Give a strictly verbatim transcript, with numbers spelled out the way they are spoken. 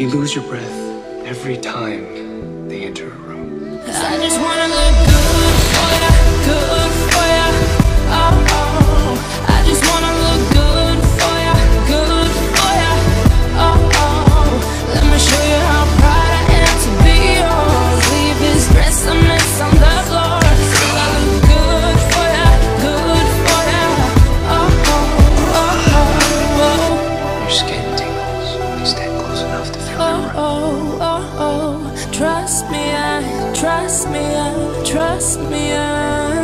You lose your breath every time they enter a room. I just wanna look good for ya, good for ya. Oh, oh. I just wanna look good for ya, good for ya. Oh, oh. Let me show you how proud I am to be yours. Leave this dress a mess on the floor. Still I look good for ya, good for ya. Oh, oh, oh, oh, oh. Your skin tingles when you stand close enough to feel Oh, your oh, oh, oh. Trust me, I, trust me, I, trust me, I.